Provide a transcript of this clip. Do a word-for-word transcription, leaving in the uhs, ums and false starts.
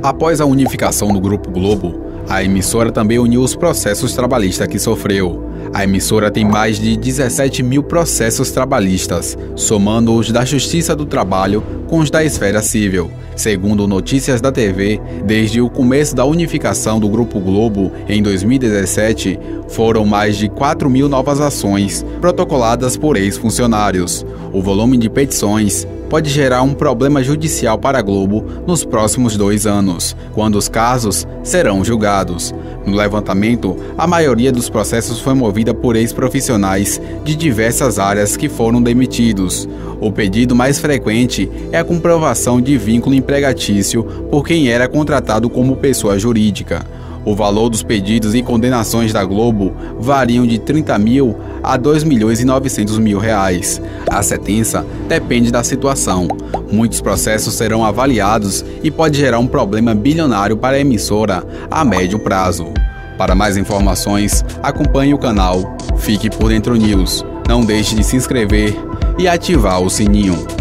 Após a unificação do Grupo Globo, a emissora também uniu os processos trabalhistas que sofreu. A emissora tem mais de dezessete mil processos trabalhistas, somando os da Justiça do Trabalho com os da esfera civil. Segundo Notícias da T V, desde o começo da unificação do Grupo Globo, em dois mil e dezessete, foram mais de quatro mil novas ações protocoladas por ex-funcionários. O volume de petições pode gerar um problema judicial para a Globo nos próximos dois anos, quando os casos serão julgados. No levantamento, a maioria dos processos foi movida por ex-profissionais de diversas áreas que foram demitidos. O pedido mais frequente é a comprovação de vínculo empregatício por quem era contratado como pessoa jurídica. O valor dos pedidos e condenações da Globo variam de trinta mil a dois milhões e novecentos mil reais. A sentença depende da situação. Muitos processos serão avaliados e pode gerar um problema bilionário para a emissora a médio prazo. Para mais informações, acompanhe o canal Fique por Dentro News. Não deixe de se inscrever e ativar o sininho.